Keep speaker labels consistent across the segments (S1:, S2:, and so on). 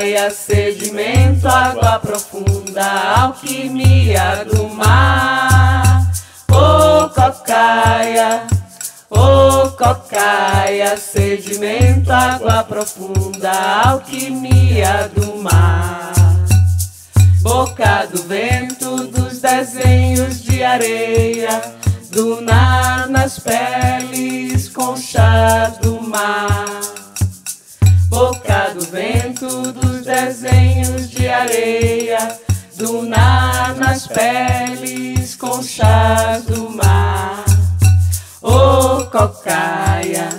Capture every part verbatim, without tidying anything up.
S1: cocaia, sedimento, água profunda, alquimia do mar. Ô cocaia, ô cocaia, sedimento, água profunda, alquimia do mar. Boca do vento dos desenhos de areia, dunas nas peles, conchas do mar. Boca do vento dos desenhos de areia, dunas nas peles, conchas do mar. Ô cocaia,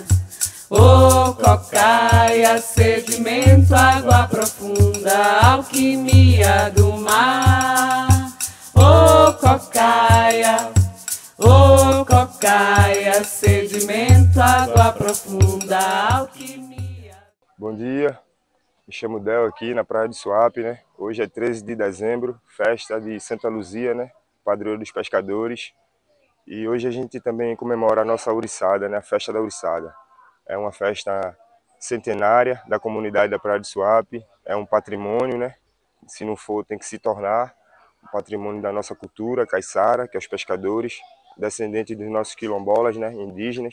S1: ô cocaia, sedimento, água profunda, alquimia do mar. Ô cocaia, ô cocaia, sedimento, água profunda, alquimia.
S2: Bom dia, me chamo Del aqui na Praia de Suape, né? Hoje é treze de dezembro, festa de Santa Luzia, né? Padroeiro dos pescadores. E hoje a gente também comemora a nossa ouriçada, né? A festa da ouriçada. É uma festa centenária da comunidade da Praia de Suape, é um patrimônio, né? Se não for, tem que se tornar um patrimônio da nossa cultura caiçara, que é os pescadores, descendentes dos nossos quilombolas, né? Indígenas.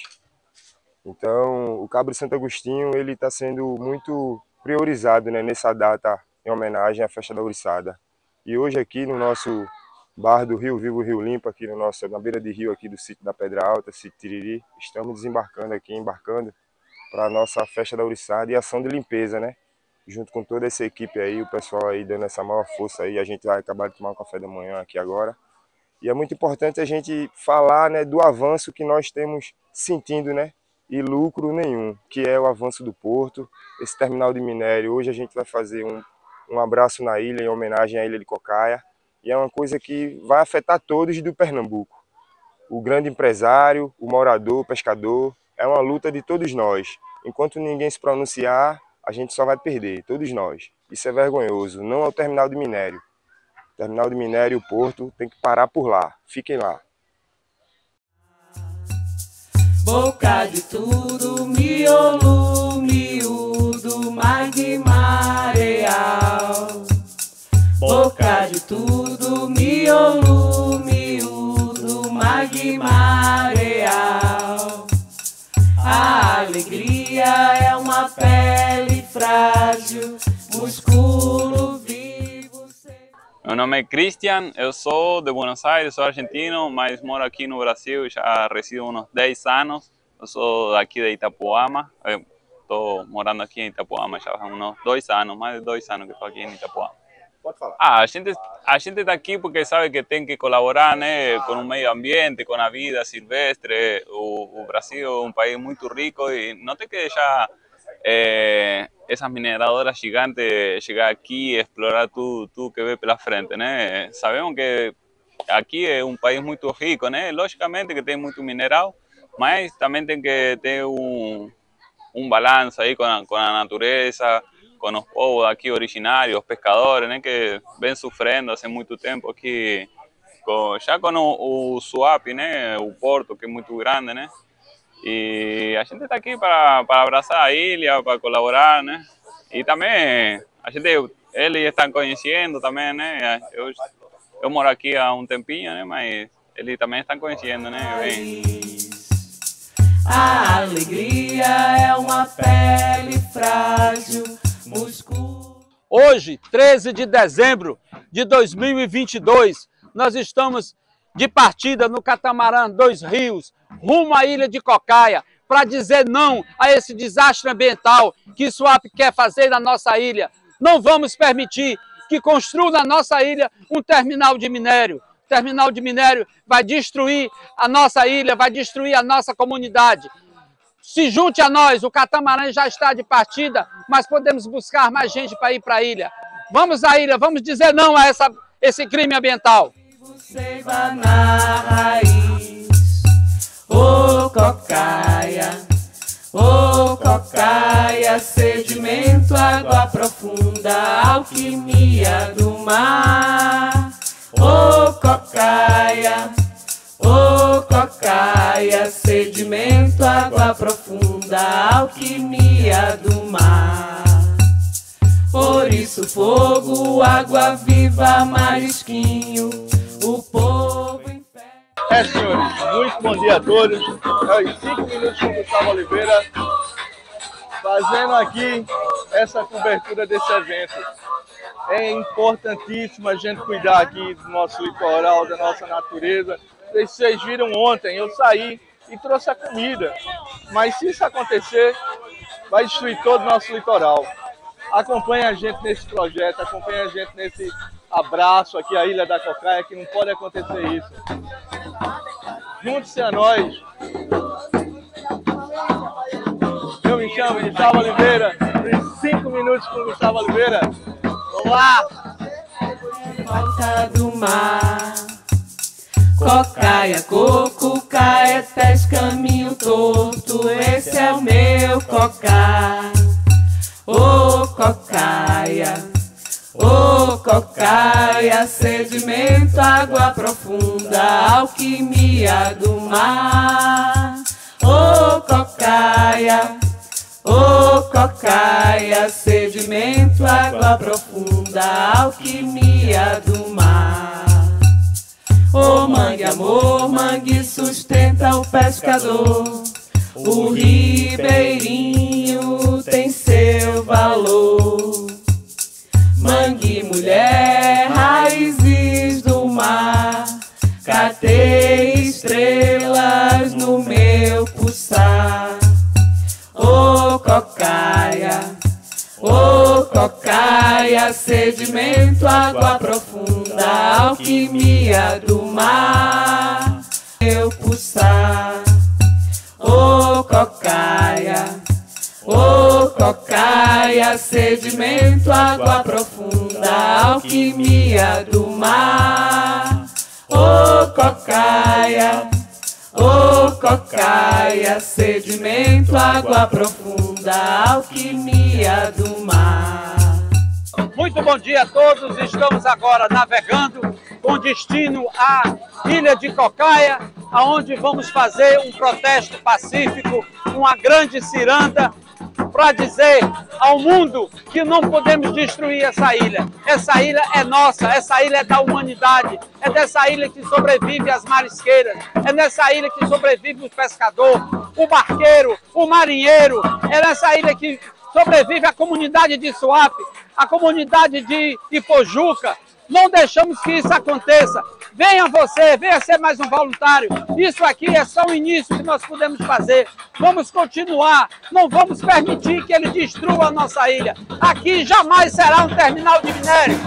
S2: Então, o Cabo de Santo Agostinho ele está sendo muito priorizado, né? Nessa data em homenagem à festa da ouriçada. E hoje aqui no nosso bar do Rio Vivo, Rio Limpo, aqui no nosso, na beira de rio aqui do sítio da Pedra Alta, sítio Tiriri, estamos desembarcando aqui, embarcando para a nossa festa da ouriçada e ação de limpeza, né? Junto com toda essa equipe aí, o pessoal aí dando essa maior força aí, a gente vai acabar de tomar um café da manhã aqui agora. E é muito importante a gente falar, né, do avanço que nós temos sentindo, né? E lucro nenhum, que é o avanço do porto, esse terminal de minério. Hoje a gente vai fazer um, um abraço na ilha, em homenagem à ilha de Cocaia, e é uma coisa que vai afetar todos do Pernambuco. O grande empresário, o morador, o pescador, é uma luta de todos nós. Enquanto ninguém se pronunciar, a gente só vai perder, todos nós. Isso é vergonhoso, não é o terminal de minério. O terminal de minério e o porto tem que parar por lá, fiquem lá.
S1: Boca de tudo, miolo, miúdo, magma areal. Boca de tudo, miolo, miúdo, magma areal. A alegria é uma pele frágil, músculo vivo.
S3: Meu nome é Cristian, eu sou de Buenos Aires, sou argentino, mas moro aqui no Brasil, já resido há uns dez anos. Eu sou daqui de Itapuama, estou morando aqui em Itapuama já há uns dois anos, mais de dois anos que estou aqui em Itapuama.
S2: Pode falar.
S3: Ah, a gente a gente está aqui porque sabe que tem que colaborar, né, com o meio ambiente, com a vida silvestre. O, o Brasil é um país muito rico e não tem que deixar eh, essas mineradoras gigantes chegar aqui e explorar tudo, tudo que vê pela frente, né? Sabemos que aqui é um país muito rico, né? Logicamente que tem muito mineral, mas também tem que ter um, um balanço aí com a, com a natureza, com os povos aqui originários, os pescadores, né, que vêm sofrendo há muito tempo aqui, com, já com o, o Suape, né, o porto que é muito grande, né, e a gente está aqui para, para abraçar a ilha, para colaborar, né, e também a gente, eles estão conhecendo também, né, eu, eu moro aqui há um tempinho, né, mas eles também estão conhecendo, né, bem.
S1: A alegria é uma pele frágil, músculo.
S4: Hoje, treze de dezembro de dois mil e vinte e dois, nós estamos de partida no catamarã Dois Rios, rumo à ilha de Cocaia, para dizer não a esse desastre ambiental que Suape quer fazer na nossa ilha. Não vamos permitir que construa na nossa ilha um terminal de minério. O terminal de minério vai destruir a nossa ilha, vai destruir a nossa comunidade. Se junte a nós, o catamarã já está de partida, mas podemos buscar mais gente para ir para a ilha. Vamos à ilha, vamos dizer não a essa, esse crime ambiental.
S1: Você vai na raiz, ô cocaia, ô cocaia, sedimento, água profunda, alquimia do mar. Ô cocaia, ô cocaia, sedimento, água profunda, alquimia do mar. Ô ouriço, fogo, água viva, marisquinho, o povo em fé.
S5: É, senhores, muito bom dia a todos. É os cinco minutos com Gustavo Oliveira, fazendo aqui essa cobertura desse evento. É importantíssimo a gente cuidar aqui do nosso litoral, da nossa natureza. Vocês viram ontem, eu saí e trouxe a comida. Mas se isso acontecer, vai destruir todo o nosso litoral. Acompanhe a gente nesse projeto, acompanhe a gente nesse abraço aqui à Ilha da Cocaia, que não pode acontecer isso. Junte-se a nós. Eu me chamo Gustavo Oliveira, os cinco minutos com Gustavo Oliveira. Vamos lá!
S1: Volta do mar, cocaia, coco, caia, teste caminho torto, esse é o meu cocá. Ô cocaia, ô cocaia, sedimento, água profunda, alquimia do mar. Ô cocaia, ô cocaia, sedimento, água profunda, alquimia do mar. Ô mangue, amor, mangue sustenta o pescador. O ribeirinho tem seu valor. Mangue, mulher, raízes do mar, catei estrelas no meu pulsar. Ô cocaia, ô cocaia, sedimento, água profunda, alquimia do mar, meu pulsar. Ô cocaia, ô cocaia, sedimento, água profunda, alquimia do mar. Ô cocaia, ô cocaia, sedimento, água profunda, alquimia do mar.
S4: Muito bom dia a todos, estamos agora navegando com destino à Ilha de Cocaia, aonde vamos fazer um protesto pacífico, uma grande ciranda, para dizer ao mundo que não podemos destruir essa ilha. Essa ilha é nossa, essa ilha é da humanidade, é dessa ilha que sobrevive as marisqueiras, é nessa ilha que sobrevive o pescador, o barqueiro, o marinheiro, é nessa ilha que sobrevive a comunidade de Suape, a comunidade de Ipojuca. Não deixamos que isso aconteça. Venha você, venha ser mais um voluntário. Isso aqui é só o início que nós podemos fazer. Vamos continuar. Não vamos permitir que ele destrua a nossa ilha. Aqui jamais será um terminal de minério.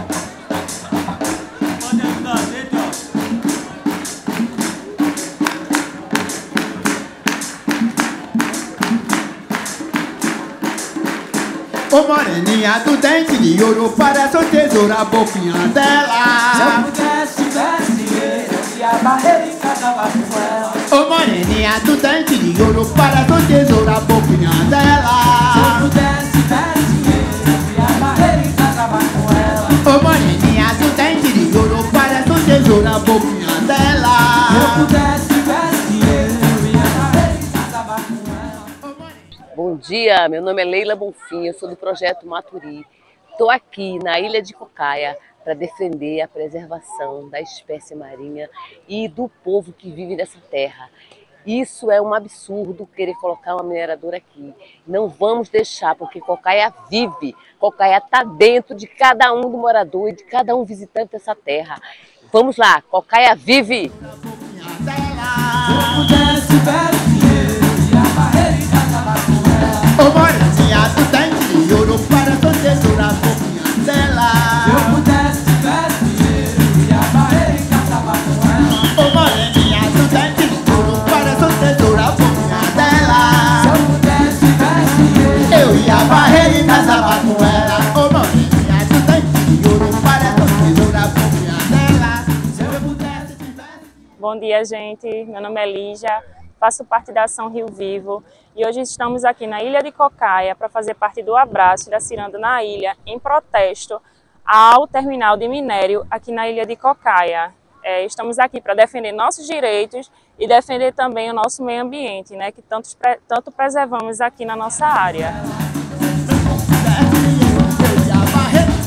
S6: Ô moreninha do dente de ouro, parece uma tesoura a boquinha dela.
S1: Se eu pudesse, tivesse dinheiro, e a barreira e casava com ela.
S6: Ô moreninha do dente de ouro, parece uma tesoura a boquinha dela.
S1: Se eu pudesse, tivesse dinheiro, e a barreira e casava com ela.
S6: Ô moreninha do dente de ouro, parece uma tesoura a boquinha dela.
S1: Se eu pudesse, tivesse dinheiro, e a barreira e casava com ela.
S7: Bom dia, meu nome é Leila Bonfim, eu sou do Projeto Maturi. Estou aqui na Ilha de Cocaia para defender a preservação da espécie marinha e do povo que vive nessa terra. Isso é um absurdo querer colocar uma mineradora aqui. Não vamos deixar, porque Cocaia vive. Cocaia está dentro de cada um do morador e de cada um visitante dessa terra. Vamos lá, Cocaia vive!
S1: Se eu pudesse, tivesse dinheiro, e a barreira e casava com ela.
S6: Ô moreninha do dente de ouro, parece uma tesoura a boquinha dela.
S1: Se eu pudesse, tivesse dinheiro, e a barreira e casava com ela.
S6: Ô moreninha do dente de ouro, parece uma tesoura a boquinha dela.
S1: Se eu pudesse, tivesse dinheiro,
S6: Eu ia barrer e casava com ela. Ô moreninha do dente de ouro, parece uma tesoura a boquinha dela.
S1: se eu pudesse, tivesse.
S8: Bom dia, gente. Meu nome é Lígia, faço parte da Ação Rio Vivo e hoje estamos aqui na Ilha de Cocaia para fazer parte do abraço da ciranda na ilha em protesto ao terminal de minério aqui na Ilha de Cocaia. É, estamos aqui para defender nossos direitos e defender também o nosso meio ambiente, né, que tanto, tanto preservamos aqui na nossa área.
S6: Eu ia barrer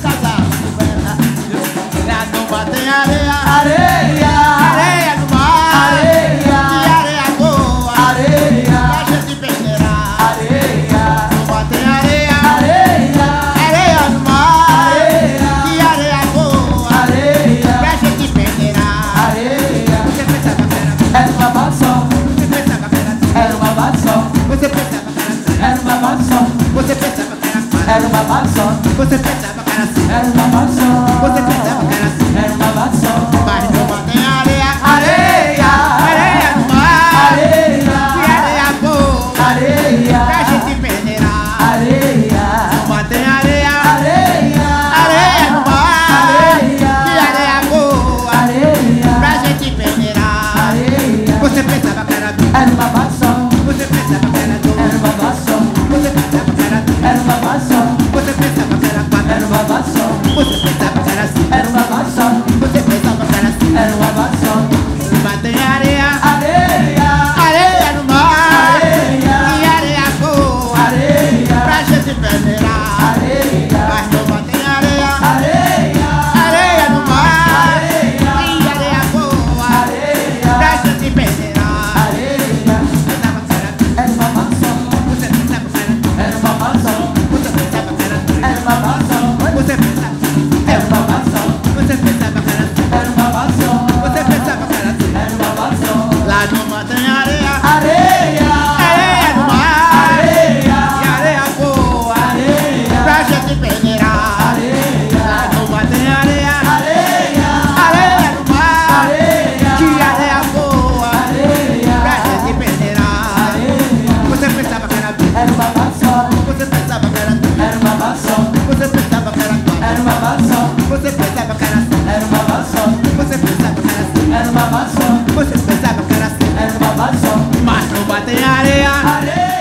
S1: era uma maçã.
S6: Você pensava que era assim,
S1: era uma maçã.
S6: mas no mar tem areia,
S1: Areia,
S6: areia no mar,
S1: areia,
S6: que areia boa,
S1: areia,
S6: pra gente peneirar.
S1: areia,
S6: No mar tem areia,
S1: areia,
S6: areia no mar, que areia boa,
S1: areia,
S6: pra gente peneirar.
S1: areia.
S6: Você pensava que era
S1: Era uma maçã,
S6: você pensava que era doce,
S1: era uma maçã,
S6: você pensava que era doce,
S1: era uma maçã,
S6: você pensava que era quatro,
S1: era uma maçã,
S6: você pensava que era cinco,
S1: era uma maçã,
S6: você pensava que era cinco.
S1: era uma maçã.
S6: No mar tem areia,
S1: Areia,
S6: areia no mar,
S1: areia,
S6: que areia boa,
S1: areia,
S6: pra gente peneirar.
S1: areia,
S6: Mas no mar tem areia,
S1: areia,
S6: areia no mar,
S1: areia,
S6: que areia boa,
S1: areia,
S6: pra gente peneirar.
S1: areia.
S6: Pensava que era doce,
S1: Era uma maçã,
S6: você pensava que era doce,
S1: era uma maçã,
S6: você pensava que era doce,
S1: era uma maçã,
S6: você pensava
S1: era uma maçã,
S6: você pensava que era doce,
S1: era uma maçã,
S6: você pensava que era doce.
S1: era uma maçã.
S6: Lá no mar tem areia,
S1: Areia,
S6: areia no mar,
S1: areia,
S6: que areia boa,
S1: areia,
S6: pra gente peneirar.
S1: areia,
S6: Lá no mar tem areia,
S1: areia,
S6: areia no mar,
S1: areia,
S6: que areia boa,
S1: areia,
S6: pra gente peneirar.
S1: areia.
S6: Você pensava que era doce,
S1: Era uma maçã,
S6: você pensava que era doce,
S1: era uma maçã,
S6: você pensava que era quatro,
S1: era uma maçã,
S6: você pensava que era cinco,
S1: era uma maçã,
S6: você pensava que era cinco,
S1: era uma maçã,
S6: você pensava que era cinco.
S1: era uma maçã.
S6: Mas no mar tem areia,
S1: Areia.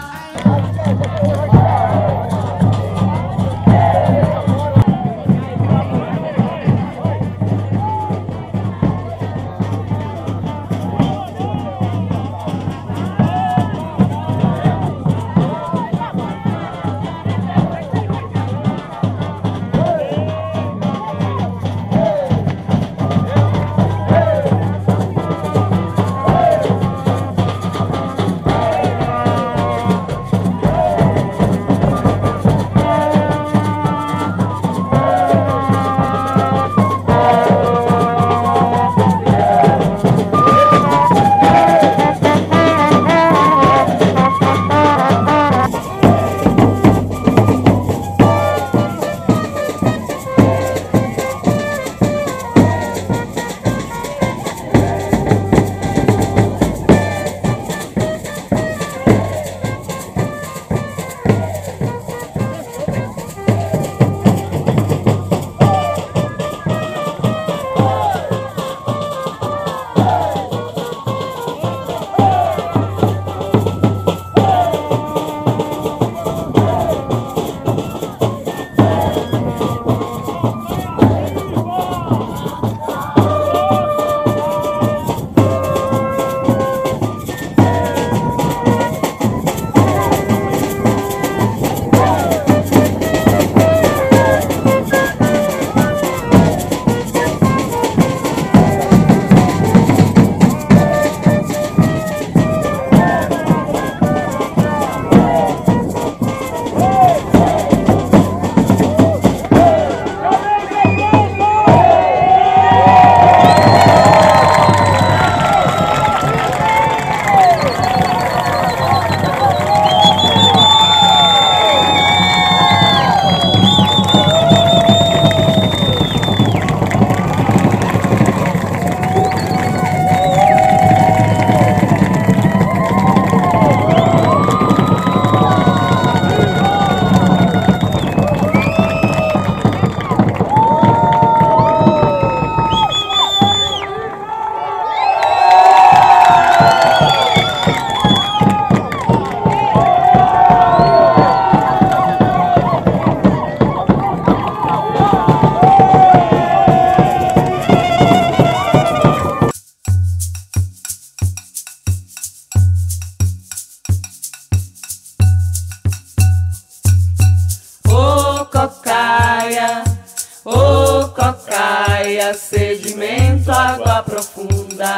S1: sedimento, água profunda,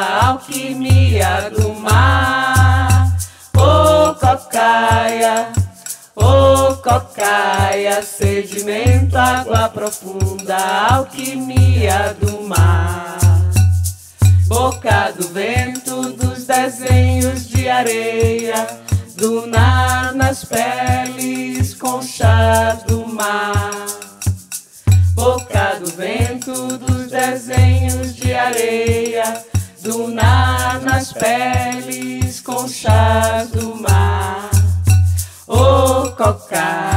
S1: alquimia do mar. Ô cocaia, ô cocaia, sedimento, água profunda, alquimia do mar. Boca do vento, dos desenhos de areia, lunar nas peles, conchas do mar. vento dos desenhos de areia, dunar nas peles com chás do mar. Ô, Cocaia,